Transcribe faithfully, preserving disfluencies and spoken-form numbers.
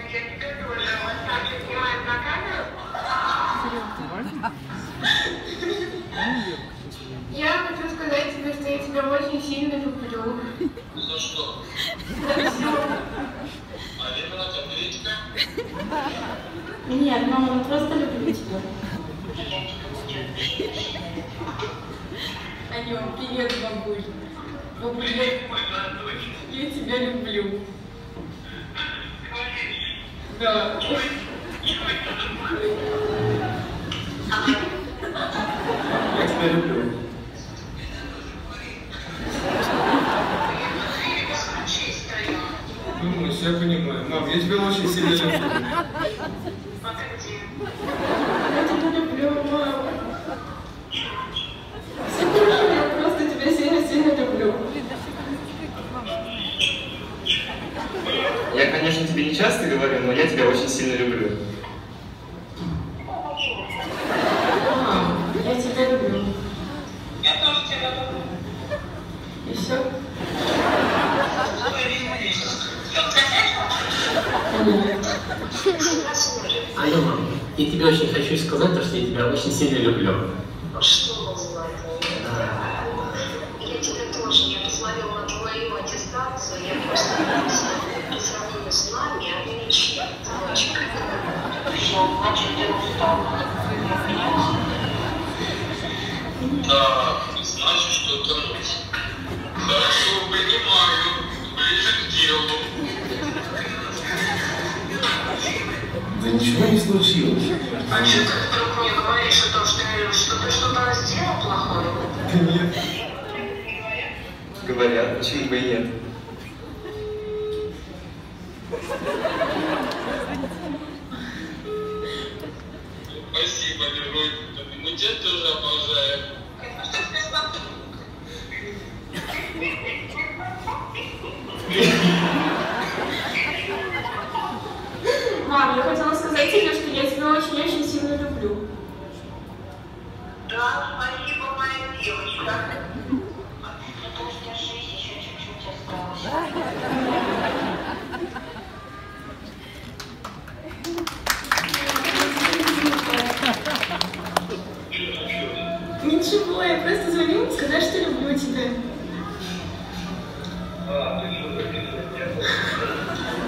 Я тебя тоже. Вот так же снимаем на камеру. Я хочу сказать тебе, что я тебя очень сильно люблю. За что? За все. А Лена, табличка? Нет, мама, я просто люблю тебя. Алло, привет, бабуль. Бабуль, я, я тебя люблю. Да. Я тебя люблю. Ну, Мусь, я понимаю. Мам, я тебя очень сильно люблю. Я тебя люблю, мама. Я просто тебя сильно-сильно люблю. Я, конечно, тебе не часто говорю, но я тебя очень сильно люблю. Мам, я тебя люблю. Я тоже тебя люблю. И все? Алло, мам, я тебе очень хочу сказать, то, что я тебя очень сильно люблю. Что, Златый? Я тебя тоже. Я посмотрела на твою аттестацию, я просто по сравнению с нами, а ты ничья. Ты очень красивая. Все, значит, ты устал. Да, значит, что-то ночь. Хорошо, понимаю. Ближе к делу. Да ничего не случилось. А что ты вдруг мне говоришь о том, что, что ты что-то сделал плохое? Да нет. Говорят, почему бы и нет. Спасибо, герой. Мы тебя тоже обожаем. Мам, я хотела сказать тебе, что я тебя очень-очень сильно люблю. Да, спасибо, моя девочка. Ну, держись, еще чуть-чуть осталось. Ничего, я просто звоню сказать, что люблю тебя. А, ты что, записывать не было?